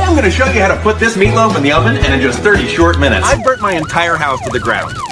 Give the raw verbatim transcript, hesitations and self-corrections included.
I'm gonna show you how to put this meatloaf in the oven and in just thirty short minutes. I burnt my entire house to the ground.